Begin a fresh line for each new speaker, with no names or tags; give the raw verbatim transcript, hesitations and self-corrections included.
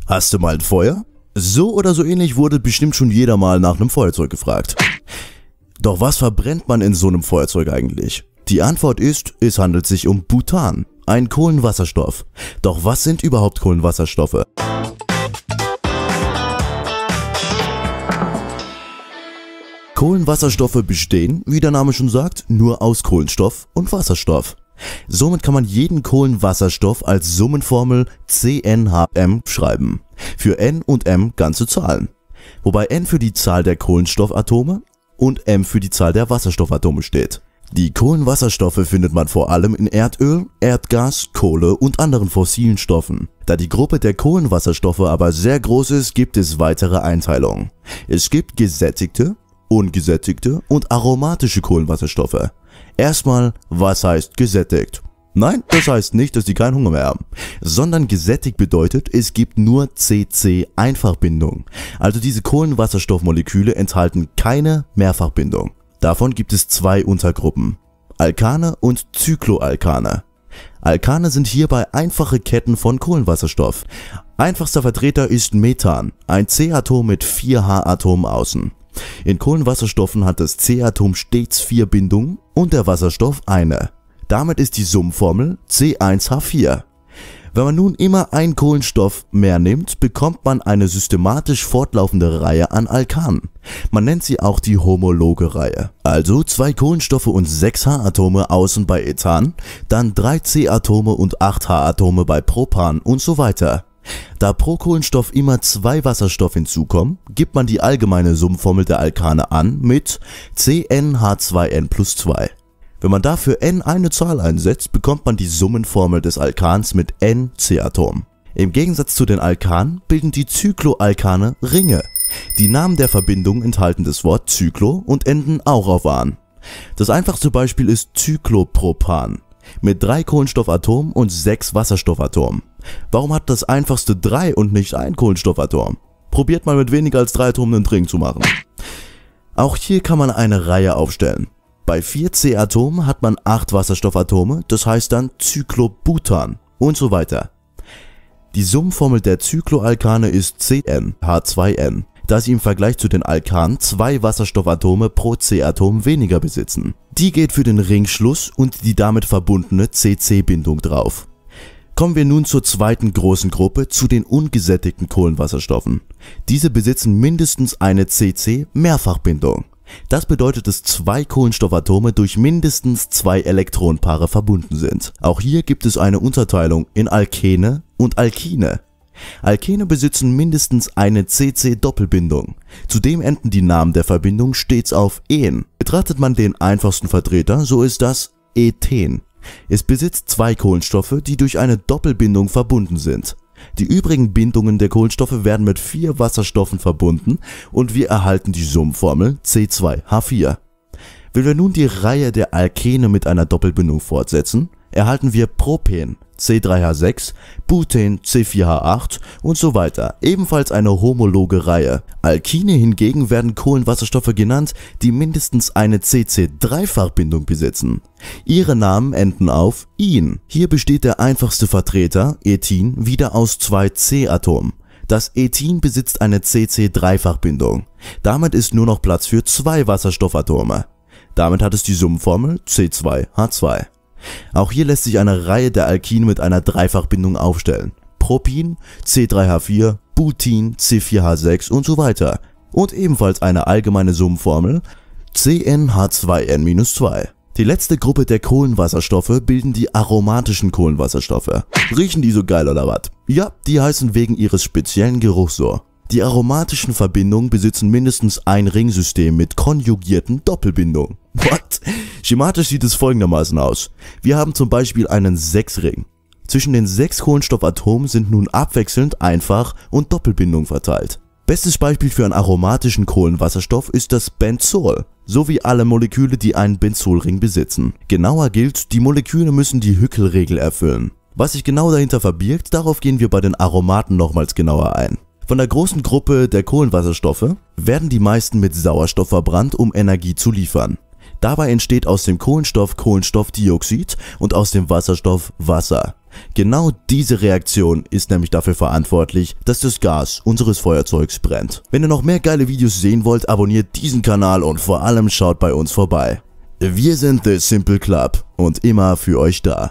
Hast du mal ein Feuer? So oder so ähnlich wurde bestimmt schon jeder mal nach einem Feuerzeug gefragt. Doch was verbrennt man in so einem Feuerzeug eigentlich? Die Antwort ist, es handelt sich um Butan, ein Kohlenwasserstoff. Doch was sind überhaupt Kohlenwasserstoffe? Kohlenwasserstoffe bestehen, wie der Name schon sagt, nur aus Kohlenstoff und Wasserstoff. Somit kann man jeden Kohlenwasserstoff als Summenformel C N H M schreiben. Für N und M ganze Zahlen. Wobei N für die Zahl der Kohlenstoffatome und M für die Zahl der Wasserstoffatome steht. Die Kohlenwasserstoffe findet man vor allem in Erdöl, Erdgas, Kohle und anderen fossilen Stoffen. Da die Gruppe der Kohlenwasserstoffe aber sehr groß ist, gibt es weitere Einteilungen. Es gibt gesättigte, ungesättigte und aromatische Kohlenwasserstoffe. Erstmal, was heißt gesättigt? Nein, das heißt nicht, dass die keinen Hunger mehr haben, sondern gesättigt bedeutet, es gibt nur C C-Einfachbindung. Also diese Kohlenwasserstoffmoleküle enthalten keine Mehrfachbindung. Davon gibt es zwei Untergruppen, Alkane und Cycloalkane. Alkane sind hierbei einfache Ketten von Kohlenwasserstoff. Einfachster Vertreter ist Methan, ein C-Atom mit vier H-Atomen außen. In Kohlenwasserstoffen hat das C-Atom stets vier Bindungen und der Wasserstoff eine. Damit ist die Summenformel C eins H vier. Wenn man nun immer einen Kohlenstoff mehr nimmt, bekommt man eine systematisch fortlaufende Reihe an Alkanen. Man nennt sie auch die homologe Reihe. Also zwei Kohlenstoffe und sechs H-Atome außen bei Ethan, dann drei C-Atome und acht H-Atome bei Propan und so weiter. Da pro Kohlenstoff immer zwei Wasserstoff hinzukommen, gibt man die allgemeine Summenformel der Alkane an mit C N H zwei N plus zwei. Wenn man dafür N eine Zahl einsetzt, bekommt man die Summenformel des Alkans mit N C-Atomen. Im Gegensatz zu den Alkanen bilden die Cycloalkane Ringe. Die Namen der Verbindungen enthalten das Wort Cyclo und enden auch auf -an. Das einfachste Beispiel ist Cyclopropan mit drei Kohlenstoffatomen und sechs Wasserstoffatomen. Warum hat das einfachste drei und nicht ein Kohlenstoffatom? Probiert mal mit weniger als drei Atomen einen Drink zu machen. Auch hier kann man eine Reihe aufstellen. Bei vier C-Atomen hat man acht Wasserstoffatome, das heißt dann Cyclobutan und so weiter. Die Summenformel der Cycloalkane ist C N H zwei N, da sie im Vergleich zu den Alkanen zwei Wasserstoffatome pro C-Atom weniger besitzen. Die geht für den Ringschluss und die damit verbundene C C-Bindung drauf. Kommen wir nun zur zweiten großen Gruppe, zu den ungesättigten Kohlenwasserstoffen. Diese besitzen mindestens eine C C-Mehrfachbindung. Das bedeutet, dass zwei Kohlenstoffatome durch mindestens zwei Elektronenpaare verbunden sind. Auch hier gibt es eine Unterteilung in Alkene und Alkine. Alkene besitzen mindestens eine C C-Doppelbindung. Zudem enden die Namen der Verbindung stets auf -en. Betrachtet man den einfachsten Vertreter, so ist das Ethen. Es besitzt zwei Kohlenstoffe, die durch eine Doppelbindung verbunden sind. Die übrigen Bindungen der Kohlenstoffe werden mit vier Wasserstoffen verbunden und wir erhalten die Summenformel C zwei H vier. Wenn wir nun die Reihe der Alkene mit einer Doppelbindung fortsetzen, erhalten wir Propen C drei H sechs, Buten C vier H acht und so weiter, ebenfalls eine homologe Reihe. Alkine hingegen werden Kohlenwasserstoffe genannt, die mindestens eine C C-Dreifachbindung besitzen. Ihre Namen enden auf -in. Hier besteht der einfachste Vertreter, Ethin, wieder aus zwei C-Atomen. Das Ethin besitzt eine C C-Dreifachbindung. Damit ist nur noch Platz für zwei Wasserstoffatome. Damit hat es die Summenformel C zwei H zwei. Auch hier lässt sich eine Reihe der Alkine mit einer Dreifachbindung aufstellen. Propin C drei H vier, Butin C vier H sechs und so weiter. Und ebenfalls eine allgemeine Summenformel C N H zwei N minus zwei. Die letzte Gruppe der Kohlenwasserstoffe bilden die aromatischen Kohlenwasserstoffe. Riechen die so geil oder was? Ja, die heißen wegen ihres speziellen Geruchs so. Die aromatischen Verbindungen besitzen mindestens ein Ringsystem mit konjugierten Doppelbindungen. What? Schematisch sieht es folgendermaßen aus. Wir haben zum Beispiel einen Sechsring. Zwischen den sechs Kohlenstoffatomen sind nun abwechselnd Einfach- und Doppelbindungen verteilt. Bestes Beispiel für einen aromatischen Kohlenwasserstoff ist das Benzol, sowie alle Moleküle, die einen Benzolring besitzen. Genauer gilt, die Moleküle müssen die Hückel-Regel erfüllen. Was sich genau dahinter verbirgt, darauf gehen wir bei den Aromaten nochmals genauer ein. Von der großen Gruppe der Kohlenwasserstoffe werden die meisten mit Sauerstoff verbrannt, um Energie zu liefern. Dabei entsteht aus dem Kohlenstoff Kohlenstoffdioxid und aus dem Wasserstoff Wasser. Genau diese Reaktion ist nämlich dafür verantwortlich, dass das Gas unseres Feuerzeugs brennt. Wenn ihr noch mehr geile Videos sehen wollt, abonniert diesen Kanal und vor allem schaut bei uns vorbei. Wir sind The Simple Club und immer für euch da.